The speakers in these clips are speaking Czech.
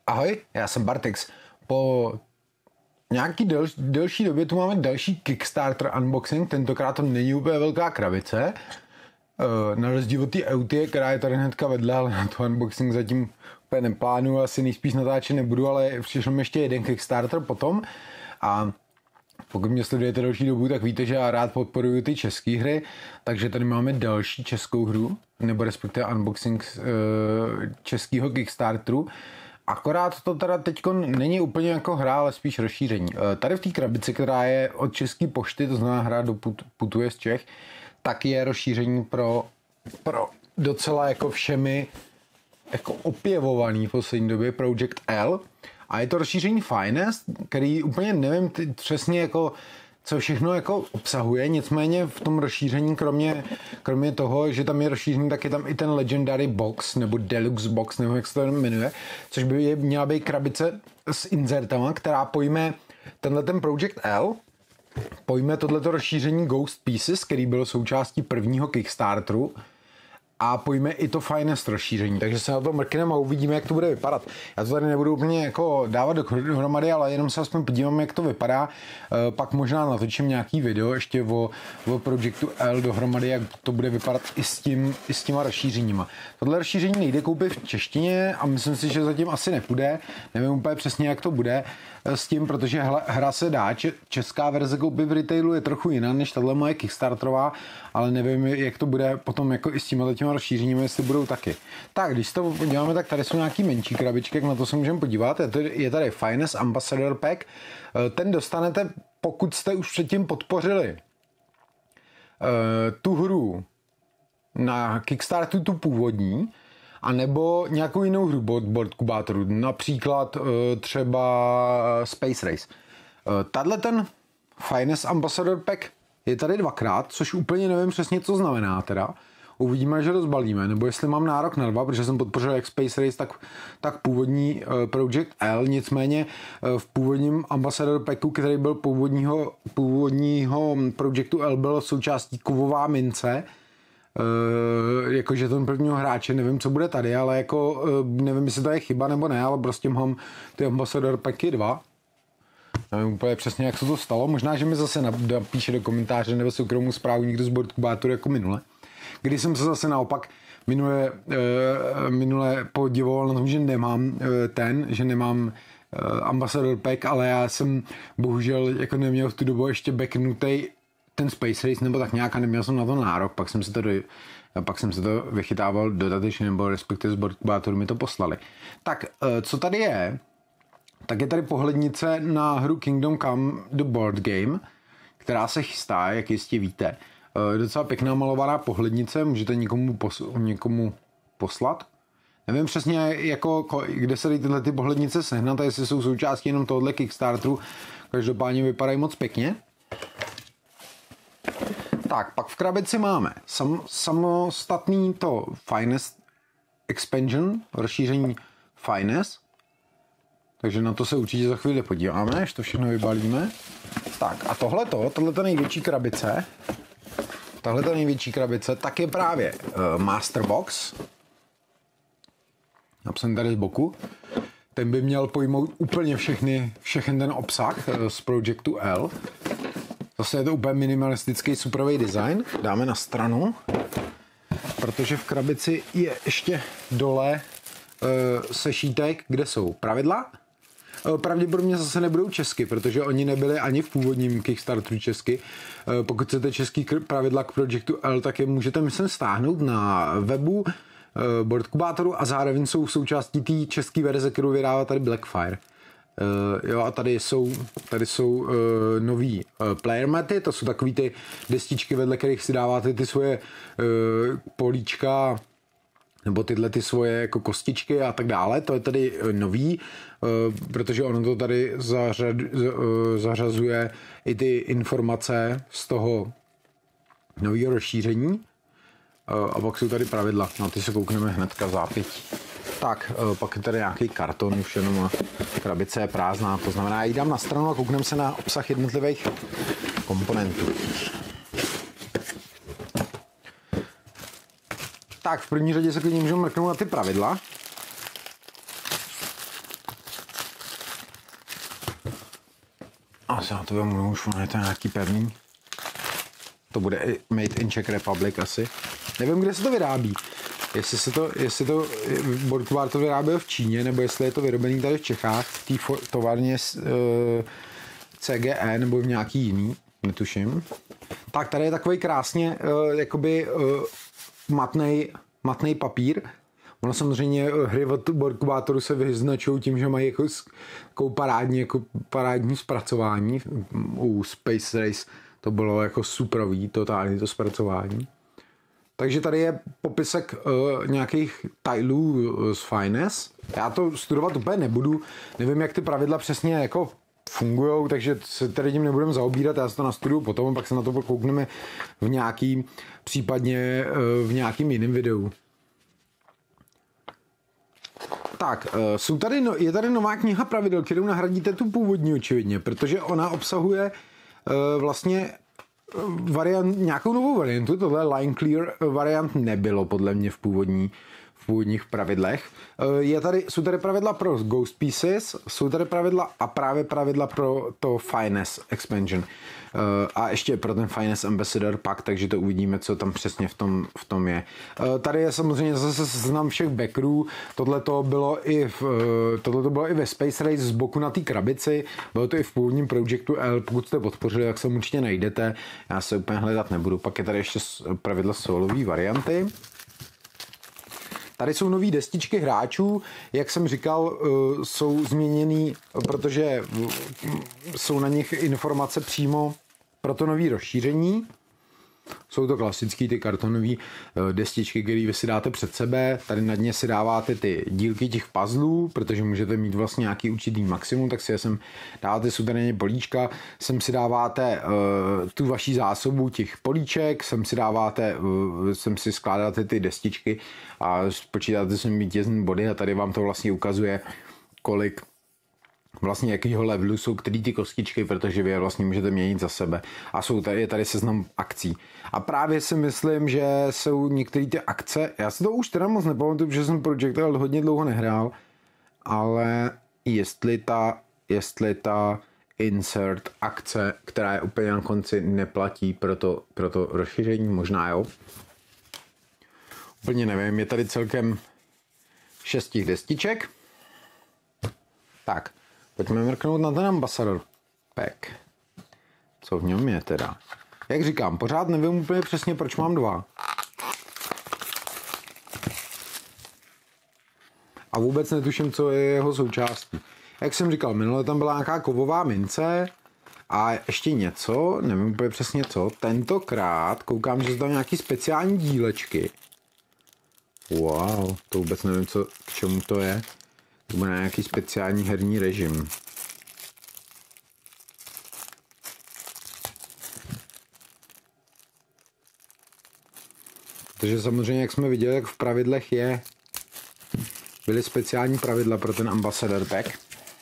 Ahoj, já jsem Bartex. Po nějaký delší době tu máme další Kickstarter unboxing, tentokrát to není úplně velká krabice. Na rozdíl od té Euty, která je tady hnedka vedle, ale na to unboxing zatím úplně neplánuju, asi nejspíš natáčet nebudu, ale přišel mi ještě jeden Kickstarter potom. A pokud mě sledujete další dobu, tak víte, že já rád podporuju ty české hry, takže tady máme další českou hru, nebo respektive unboxing českého Kickstarteru. Akorát to teda teďko není úplně jako hra, ale spíš rozšíření. Tady v té krabici, která je od České pošty, to znamená hra putuje z Čech, tak je rozšíření pro docela jako všemi jako opěvovaný v poslední době Project L. A je to rozšíření Finest, který úplně nevím přesně jako co všechno jako obsahuje, nicméně v tom rozšíření, kromě toho, že tam je rozšíření, tak je tam i ten Legendary Box, nebo Deluxe Box, nebo jak se to jmenuje, což by měla být krabice s insertama, která pojme tenhle ten Project L, pojme tohleto rozšíření Ghost Pieces, který byl součástí prvního Kickstarteru, a pojme i to Finest rozšíření, takže se na to mrkneme a uvidíme, jak to bude vypadat. Já to tady nebudu úplně jako dávat dohromady, ale jenom se aspoň podívám, jak to vypadá. Pak možná natočím nějaký video ještě o Projectu L dohromady, jak to bude vypadat i s těma rozšířeníma. Tohle rozšíření nejde koupit v češtině a myslím si, že zatím asi nepůjde. Nevím úplně přesně, jak to bude s tím, protože hra se dá. Česká verze koupit v retailu je trochu jiná než tahle moje Kickstarterová, ale nevím, jak to bude potom jako i s těma rozšířeními, jestli budou taky. Tak, když to podíváme, tak tady jsou nějaký menší krabičky, jak na to se můžeme podívat. Je tady Finest Ambassador Pack. Ten dostanete, pokud jste už předtím podpořili tu hru na Kickstarteru, tu původní, a nebo nějakou jinou hru Board Kubátoru, například třeba Space Race. Tadle ten Finest Ambassador Pack je tady dvakrát, což úplně nevím přesně, co znamená teda. Uvidíme, že rozbalíme, nebo jestli mám nárok na dva, protože jsem podpořil jak Space Race, tak původní Project L, nicméně v původním Ambassador Packu, který byl původního Projectu L, byl součástí kovová mince, jakože ten prvního hráče, nevím, co bude tady, ale jako nevím, jestli to je chyba nebo ne, ale prostě mám ty Ambassador Packy 2. Nevím úplně přesně, jak se to stalo, možná, že mi zase napíše do komentáře nebo soukromou zprávu někdo z Board Kubátoru jako minule. Když jsem se zase naopak minule podivoval na tom, že nemám Ambassador Pack, ale já jsem bohužel jako neměl v tu dobu ještě backnutej ten Space Race, nebo tak nějak, a neměl jsem na to nárok, pak jsem se to vychytával dodatečně, nebo respektive z Board Kubátoru mi to poslali. Tak, co tady je, tak je tady pohlednice na hru Kingdom Come The Board Game, která se chystá, jak jistě víte. Docela pěkná malovaná pohlednice, můžete někomu poslat. Nevím přesně, jako, kde se tyhle ty pohlednice sehnat, a jestli jsou součástí jenom tohohle Kickstarteru, každopádně vypadají moc pěkně. Tak, pak v krabici máme samostatný to Finest Expansion, rozšíření Finest. Takže na to se určitě za chvíli podíváme, až to všechno vybalíme. Tak a tohleto největší krabice, tak je právě Master Box. Napsám tady z boku. Ten by měl pojmout úplně všechny ten obsah z Projectu L. Zase je to úplně minimalistický superový design. Dáme na stranu, protože v krabici je ještě dole sešítek, kde jsou pravidla. Pravděpodobně zase nebudou česky, protože oni nebyli ani v původním Kickstarteru česky. Pokud chcete český pravidla k Projectu L, tak je můžete, myslím, stáhnout na webu Board Kubátoru a zároveň jsou součástí té české verze, kterou vydává tady Blackfire. Jo, a tady jsou nový player maty, to jsou takový ty destičky, vedle kterých si dáváte ty svoje políčka, nebo tyhle ty svoje jako kostičky a tak dále. To je tady nový, protože ono to tady zařazuje i ty informace z toho nového rozšíření. A pak jsou tady pravidla, na ty se koukneme hnedka v zápětí. Tak, pak je tady nějaký karton už jenom a krabice je prázdná, to znamená, já ji dám na stranu a koukneme se na obsah jednotlivých komponentů. Tak, v první řadě se klidně můžeme mrknout na ty pravidla. se na to vemu, už je to nějaký pevný. To bude i Made in Czech Republic asi. Nevím, kde se to vyrábí. Jestli to Borkvar to vyráběl v Číně, nebo jestli je to vyrobený tady v Čechách, v té továrně CGE, nebo v nějaký jiný, netuším. Tak tady je takový krásně jakoby matnej papír. Ono samozřejmě hry od Borkvátoru se vyznačují tím, že mají jako parádní zpracování. U Space Race to bylo jako superový, totální to zpracování. Takže tady je popisek nějakých tilů z Finesse. Já to studovat úplně nebudu, nevím, jak ty pravidla přesně jako fungujou, takže se tady tím nebudeme zaobírat, já se to nastuduju potom, pak se na to koukneme případně v nějakým jiném videu. Tak, je tady nová kniha pravidel, kterou nahradíte tu původní očividně, protože ona obsahuje vlastně nějakou novou variantu. Tohle Line Clear variant nebylo podle mě v původních pravidlech. Jsou tady pravidla pro Ghost Pieces, jsou tady pravidla a právě pravidla pro to Finesse Expansion. A ještě pro ten Finesse Ambassador Pack, takže to uvidíme, co tam přesně v tom je. Tady je samozřejmě zase seznam všech backerů. Tohle to bylo i ve Space Race z boku na té krabici. Bylo to i v původním Projectu L. Pokud jste podpořili, tak se určitě najdete. Já se úplně hledat nebudu. Pak je tady ještě pravidla solové varianty. Tady jsou nové destičky hráčů, jak jsem říkal, jsou změněný, protože jsou na nich informace přímo pro to nové rozšíření. Jsou to klasické ty kartonové destičky, které vy si dáte před sebe. Tady nad ně si dáváte ty dílky těch puzzlů, protože můžete mít vlastně nějaký určitý maximum, tak si je sem dáváte, jsou tady políčka, sem si dáváte tu vaší zásobu těch políček, sem si skládáte ty destičky a počítáte sem vítězný body a tady vám to vlastně ukazuje, kolik vlastně jakýho levelu jsou který ty kostičky, protože vy je vlastně můžete měnit za sebe. A je tady seznam akcí. A právě si myslím, že jsou některé ty akce, já si to už teda moc nepamatuju, protože jsem Project L hodně dlouho nehrál, ale jestli ta insert akce, která je úplně na konci, neplatí pro to rozšíření, možná jo. Úplně nevím, je tady celkem 6 destiček. Tak. Pojďme mrknout na ten Ambassador Pack. Co v něm je teda? Jak říkám, pořád nevím úplně přesně, proč mám 2. A vůbec netuším, co je jeho součástí. Jak jsem říkal, minule tam byla nějaká kovová mince a ještě něco, nevím úplně přesně co. Tentokrát koukám, že jsou tam nějaký speciální dílečky. Wow, to vůbec nevím, k čemu to je. To bude nějaký speciální herní režim. Protože samozřejmě, jak jsme viděli, jak v pravidlech byly speciální pravidla pro ten Ambassador Pack.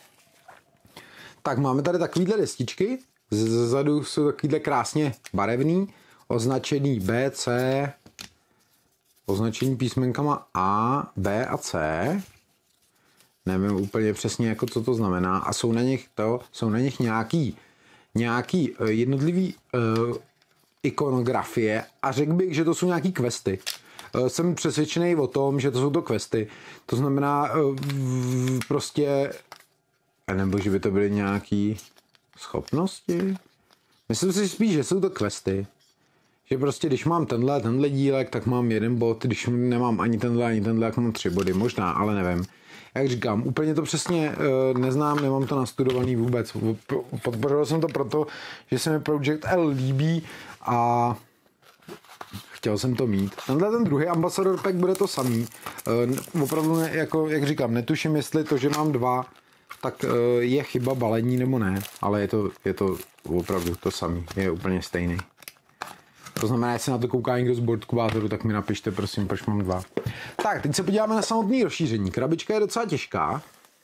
Tak máme tady takovýhle destičky. Zezadu jsou takovýhle krásně barevný, označený B, C, označení písmenkama A, B a C. Nevím úplně přesně, jako co to znamená. A jsou na nich nějaký jednotlivý ikonografie a řekl bych, že to jsou nějaký questy. Jsem přesvědčený o tom, že to jsou to questy. To znamená prostě, nebo že by to byly nějaký schopnosti. Myslím si spíš, že jsou to questy. Že prostě, když mám tenhle dílek, tak mám 1 bod, když nemám ani tenhle, tak mám 3 body. Možná, ale nevím. Jak říkám, úplně to přesně neznám, nemám to nastudovaný vůbec. Podpořil jsem to proto, že se mi Project L líbí a chtěl jsem to mít. Ten druhý Ambassador Pack bude to samý. Opravdu, jak říkám, netuším, jestli to, že mám 2, tak je chyba balení nebo ne, ale je to opravdu to samý, je úplně stejný. To znamená, jestli na to kouká někdo z Borkvátoru, tak mi napište, prosím, proč mám 2. Tak, teď se podíváme na samotné rozšíření. Krabička je docela těžká.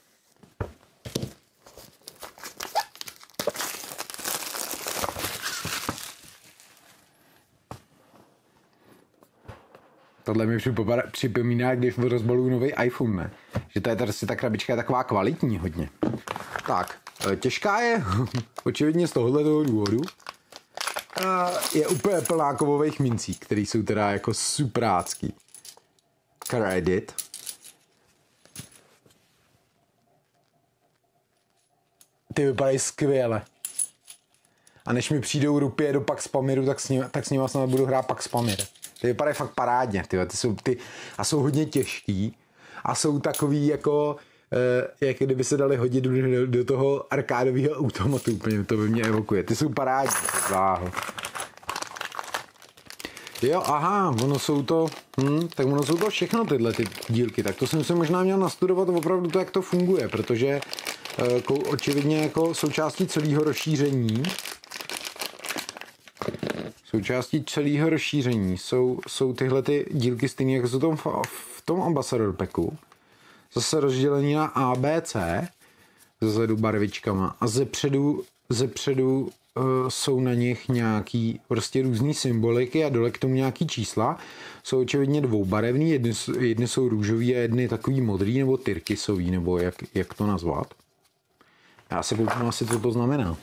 Tohle mi připomíná, když rozbaluju nový iPhone, ne? Že ta krabička je taková kvalitní hodně. Tak, Těžká je očividně z tohoto důvodu. Je úplně plná kovových mincí, které jsou teda jako suprácký. Credit. Ty vypadají skvěle. A než mi přijdou rupie do Pax Pamiru, tak s nimi snad budu hrát Pax Pamir. Ty vypadají fakt parádně, ty jsou hodně těžký a jsou takový jako jak kdyby se dali hodit do toho arkádového automatu, úplně to by mě evokuje. Ty jsou parádní, Jo, aha, ono jsou to všechno tyhle ty dílky, tak to jsem se možná měl nastudovat opravdu to, jak to funguje, protože očividně jako součástí celého rozšíření jsou tyhle ty dílky stejné, jako jsou v tom Ambassador Packu, zase rozdělení na A, B, C, zezadu barvičkama a zepředu jsou na nich nějaký prostě různý symboliky a dole k tomu nějaký čísla. Jsou očividně dvoubarevný, jedny jsou růžový a jedny takový modrý nebo tyrkysový, nebo jak to nazvat. Já se kouknu asi, co to znamená.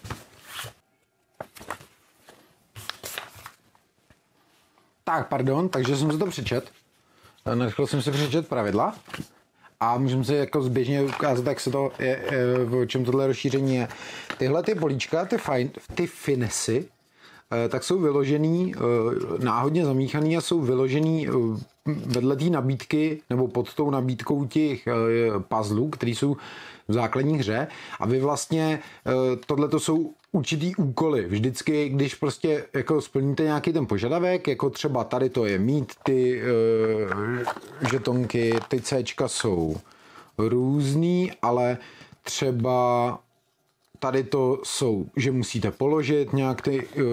Tak, pardon, takže jsem si to přečet. Nechal jsem si přečet pravidla. A můžeme si jako zběžně ukázat, jak se to o čem tohle rozšíření je. Tyhle ty políčka, ty finesy, tak jsou vyložený, náhodně zamíchaný a jsou vyložený vedle té nabídky, nebo pod tou nabídkou těch puzzlů, které jsou v základní hře. A vy vlastně, tohleto jsou určitý úkoly. Vždycky, když prostě jako splníte nějaký ten požadavek, jako třeba tady to je mít ty žetonky, ty Cčka jsou různý, ale třeba tady to jsou, že musíte položit nějak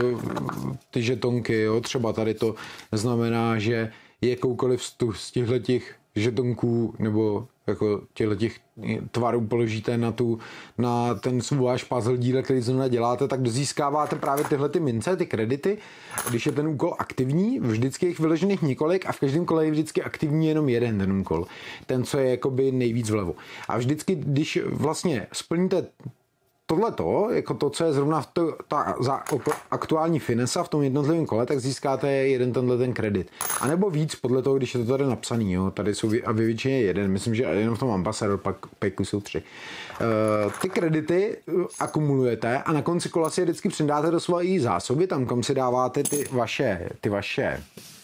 ty žetonky, jo? Třeba tady to znamená, že jakoukoliv z těchto žetonků nebo jako těchto tvarů položíte na ten váš puzzle díl, který zrovna děláte, tak získáváte právě tyhle ty mince, ty kredity. Když je ten úkol aktivní, vždycky je jich vyložených několik a v každém kole je vždycky aktivní jenom jeden ten úkol. Ten, co je jakoby nejvíc vlevo. A vždycky, když vlastně splníte tohleto, jako to, co je zrovna ta aktuální finesa v tom jednotlivém kole, tak získáte jeden ten kredit. A nebo víc, podle toho, když je to tady napsaný, jo. Tady jsou a vy většině jeden, myslím, že jenom v tom Ambassador Packu jsou 3. Ty kredity akumulujete a na konci kola si je vždycky přidáte do své zásoby, tam kam si dáváte ty vaše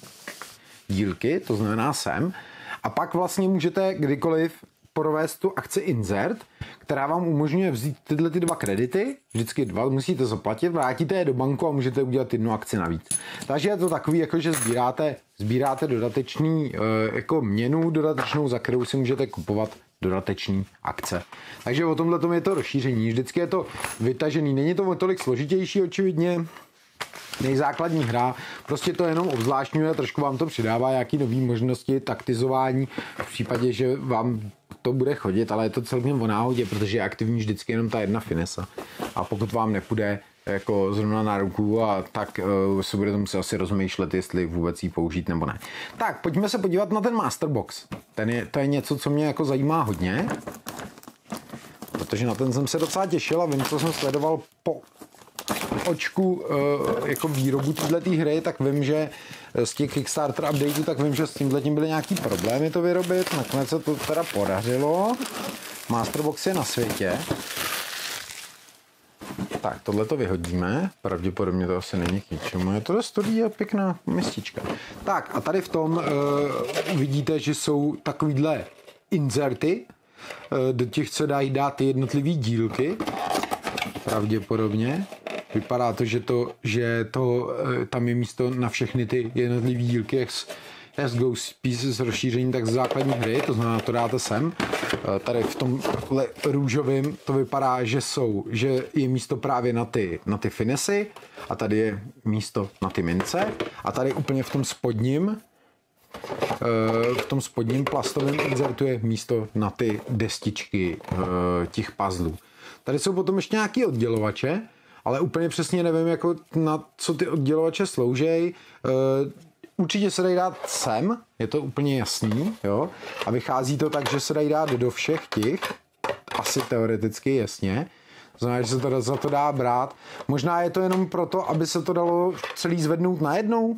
dílky, to znamená sem. A pak vlastně můžete kdykoliv provést tu akci Insert, která vám umožňuje vzít tyhle ty 2 kredity, vždycky 2 musíte zaplatit, vrátíte je do banku a můžete udělat 1 akci navíc. Takže je to takový, jako že sbíráte dodatečný jako měnu dodatečnou, za kterou si můžete kupovat dodateční akce. Takže o tomhle je to rozšíření. Vždycky je to vytažený. Není to o tolik složitější, očividně. Nejzákladní hra, prostě to jenom obzvláštňuje, trošku vám to přidává nějaké nové možnosti taktizování v případě, že vám to bude chodit, ale je to celkem o náhodě, protože je aktivní vždycky jenom ta jedna finesa. A pokud vám nepůjde jako zrovna na ruku, a tak se budete muset asi rozmýšlet, jestli vůbec ji použít nebo ne. Tak, pojďme se podívat na ten Masterbox. To je něco, co mě jako zajímá hodně, protože na ten jsem se docela těšil a vím, co jsem sledoval po očku jako výrobu této hry, tak vím, že z těch Kickstarter updateů, tak vím, že s tímhletím byly nějaký problémy to vyrobit, nakonec se to teda podařilo. Masterbox je na světě. Tak, tohle to vyhodíme, pravděpodobně to asi není k ničemu, je to studie a pěkná mistička. Tak a tady v tom vidíte, že jsou takovýhle inserty, do těch se dají dát ty jednotlivý dílky, pravděpodobně. Vypadá to, že tam je místo na všechny ty jednotlivé dílky, as Ghost Pieces rozšíření, tak z základní hry, to znamená, to dáte sem. Tady v tom růžovém to vypadá, že je místo právě na ty finesy a tady je místo na ty mince a tady úplně v tom spodním plastovém inzertu je místo na ty destičky těch puzzlů. Tady jsou potom ještě nějaký oddělovače, ale úplně přesně nevím, jako na co ty oddělovače slouží. Určitě se dají dát sem, je to úplně jasný, jo? A vychází to tak, že se dají dát do všech těch, asi teoreticky jasně. Znamená, že se to za to dá brát. Možná je to jenom proto, aby se to dalo celý zvednout najednou.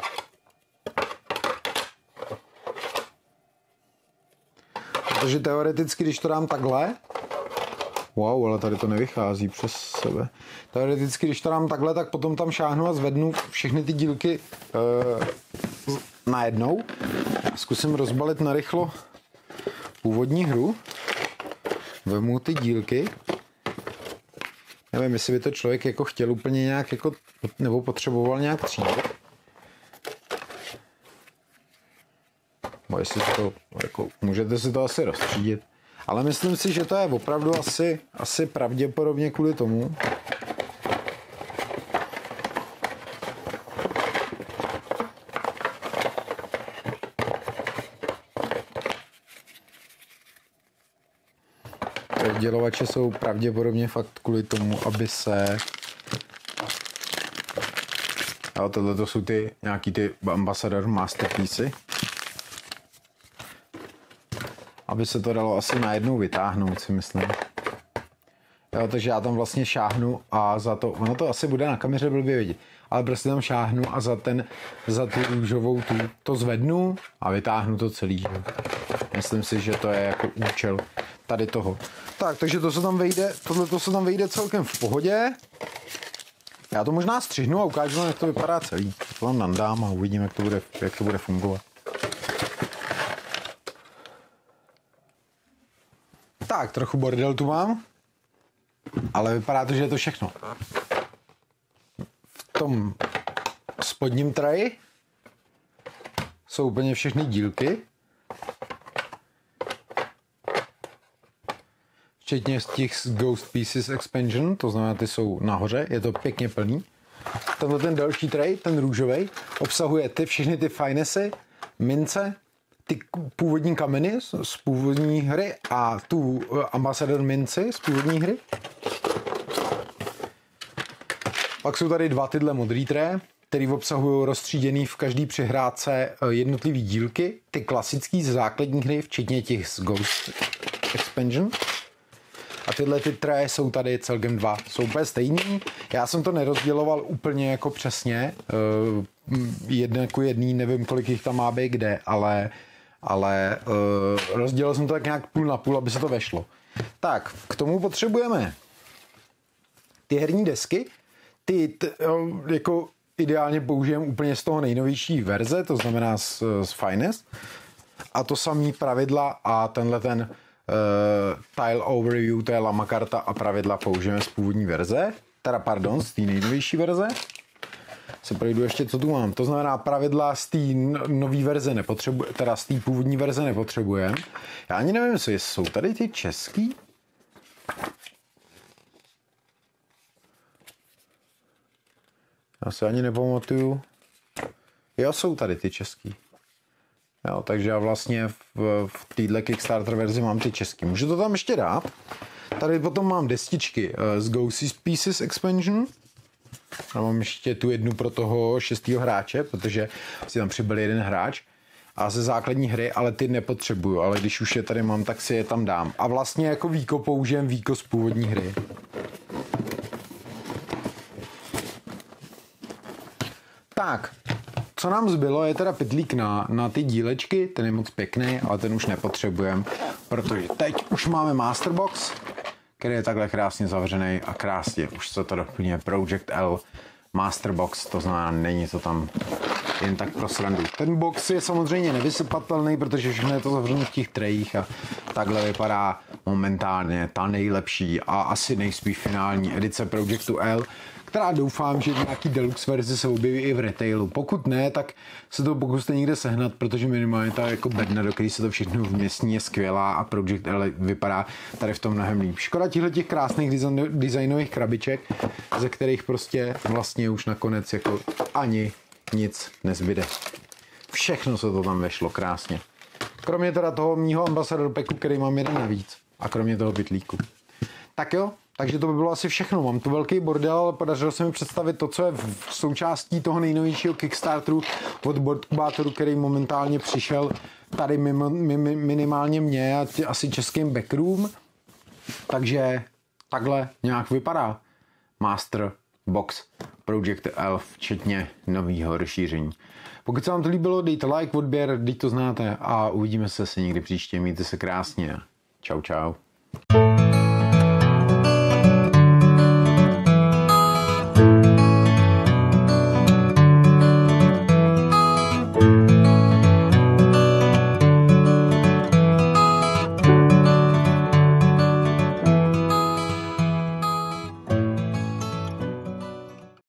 Protože teoreticky, když to dám takhle, wow, ale tady to nevychází přes sebe. Teoreticky, když to dám takhle, tak potom tam šáhnu a zvednu všechny ty dílky najednou. Zkusím rozbalit narychlo původní hru. Vemu ty dílky. Nevím, jestli by to člověk jako chtěl úplně nějak jako, nebo potřeboval nějak třídit. Bo jestli to, jako, můžete si to asi rozstřídit. Ale myslím si, že to je opravdu asi pravděpodobně kvůli tomu. Oddělovače jsou pravděpodobně fakt kvůli tomu, aby se... A tohle to jsou nějaký ty Ambassador Masterpiece. Aby se to dalo asi najednou vytáhnout, si myslím. Jo, takže já tam vlastně šáhnu a za to, ono to asi bude na kameře blbě vidět, ale prostě tam šáhnu a za tu růžovou to zvednu a vytáhnu to celý. Myslím si, že to je jako účel tady toho. Tak, takže tohle se tam vejde celkem v pohodě. Já to možná střihnu a ukážu vám, jak to vypadá celý. To tam nandám a uvidím, jak to bude fungovat. Tak, trochu bordel tu mám, ale vypadá to, že je to všechno. V tom spodním traji jsou úplně všechny dílky, včetně z těch Ghost Pieces Expansion, to znamená, ty jsou nahoře, je to pěkně plný. Tenhle ten další tray, ten růžový, obsahuje všechny ty finesy, mince, ty původní kameny z původní hry a tu Ambassador minci z původní hry. Pak jsou tady dva tyhle modrý traje, které obsahují rozstříděný v každý přihrádce jednotlivý dílky, ty klasický z základní hry, včetně těch z Ghost Expansion. A tyhle ty traje jsou tady celkem dva. Jsou úplně stejný. Já jsem to nerozděloval úplně jako přesně. Jedna ku jedný, nevím, kolik jich tam má být kde, ale rozdělil jsem to tak nějak půl na půl, aby se to vešlo. Tak, k tomu potřebujeme ty herní desky. Jako ideálně použijeme úplně z toho nejnovější verze, to znamená z Finest. A to samý pravidla a tenhle ten tile overview, to je lama karta a pravidla použijeme z původní verze. Z té nejnovější verze. Se projdu ještě, co tu mám. To znamená, pravidla z té nové verze nepotřebujeme, teda z té původní verze nepotřebujeme. Já ani nevím, jestli jsou tady ty český. Já se ani nepamatuju. Jo, jsou tady ty český. Jo, takže já vlastně v téhle Kickstarter verzi mám ty český. Můžu to tam ještě dát. Tady potom mám destičky z Ghost Pieces Expansion. A mám ještě tu jednu pro toho 6. hráče, protože si tam přibyl jeden hráč. A ze základní hry, ale ty nepotřebuju. Ale když už je tady mám, tak si je tam dám. A vlastně jako víko použijem víko z původní hry. Tak, co nám zbylo, je teda pytlík na ty dílečky, ten je moc pěkný, ale ten už nepotřebujeme, protože teď už máme Masterbox, který je takhle krásně zavřený a krásně už se to doplňuje Project L Masterbox, to znamená, není to tam jen tak pro srandu. Ten box je samozřejmě nevysypatelný, protože všechno je to zavřené v těch trejích a takhle vypadá momentálně ta nejlepší a asi nejspíš finální edice Projectu L, která doufám, že v nějaký deluxe verzi se objeví i v retailu. Pokud ne, tak se to pokuste někde sehnat, protože minimálně ta jako bedna, do který se to všechno vměstní, je skvělá a Project L vypadá tady v tom mnohem líp. Škoda těch krásných designových krabiček, ze kterých prostě vlastně už nakonec jako ani nic nezbyde. Všechno se to tam vešlo krásně. Kromě teda toho mýho Ambassador Packu, který mám jeden navíc. A kromě toho pytlíku. Tak jo, takže to by bylo asi všechno. Mám tu velký bordel, ale podařilo se mi představit to, co je v součástí toho nejnovějšího Kickstarteru od Boardcubatoru, který momentálně přišel tady minimálně mě a asi českým backroom. Takže takhle nějak vypadá Master Box Project L, včetně nového rozšíření. Pokud se vám to líbilo, dejte like, odběr, teď to znáte a uvidíme se někdy příště. Mějte se krásně. Čau, čau.